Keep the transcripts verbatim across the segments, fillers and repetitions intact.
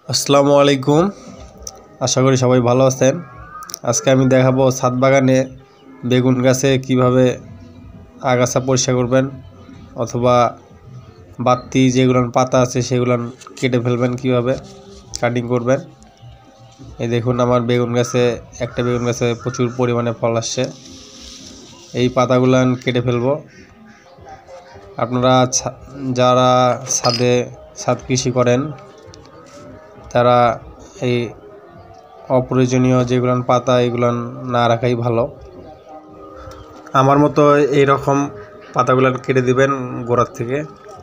আসসালামু আলাইকুম। আশা করি সবাই ভালো আছেন। আজকে আমি দেখাবো ছাদ বাগানে বেগুন গাছে কিভাবে আগাছা পরিষ্কার করবেন অথবা বাড়তি যেগুলো পাতা আছে সেগুলো কেটে ফেলবেন, কিভাবে কাটিং করবেন। এই দেখুন, আমার বেগুন গাছে একটা বেগুন গাছে প্রচুর পরিমাণে ফল আসছে। এই পাতাগুলো কেটে ফেলবো। আপনারা যারা ছাদে ছাদ কৃষি করেন তারা এই অপ্রয়োজনীয় যেগুলো পাতা এগুলো না রাখাই ভালো। আমার মতো এই রকম পাতাগুলো কেটে দিবেন গোড়ার থেকে।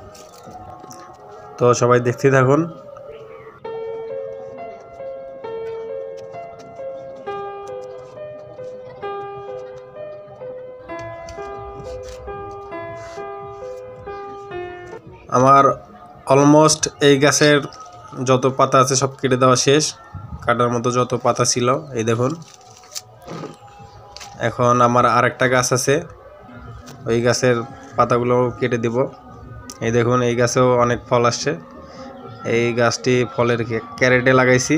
তো সবাই দেখতে থাকুন। আমার অলমোস্ট এই গাছের যত পাতা আছে সব কেটে দেওয়া শেষ। কাটার মতো যত পাতা ছিল এই দেখুন। এখন আমার আরেকটা গাছ আছে, ওই গাছের পাতাগুলো কেটে দিব। এই দেখুন, এই গাছেও অনেক ফল আসছে। এই গাছটি ফলের ক্যারেটে লাগাইছি।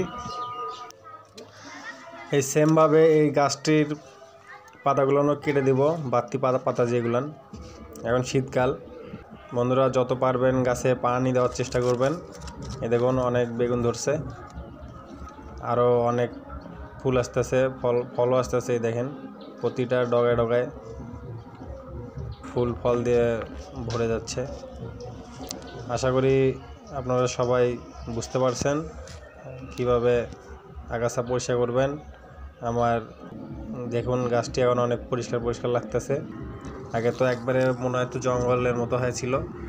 এই সেমভাবে এই গাছটির পাতাগুলো কেটে দিব, বাড়তি পাতা পাতা যেগুলো। এখন শীতকাল, বন্ধুরা যত পারবেন গাছে পানি দেওয়ার চেষ্টা করবেন। এই দেখুন, অনেক বেগুন ধরছে, আরও অনেক ফুল আসতেছে, ফল ফলও আসতেছে। এই দেখেন, প্রতিটা ডগায় ডগায় ফুল ফল দিয়ে ভরে যাচ্ছে। আশা করি আপনারা সবাই বুঝতে পারছেন কিভাবে আগাছা পরিষ্কার করবেন। আমার দেখুন গাছটি এখন অনেক পরিষ্কার পরিষ্কার লাগতেছে। আগে তো একবারে মনে হয় তো জঙ্গলের মতো হয়েছিল।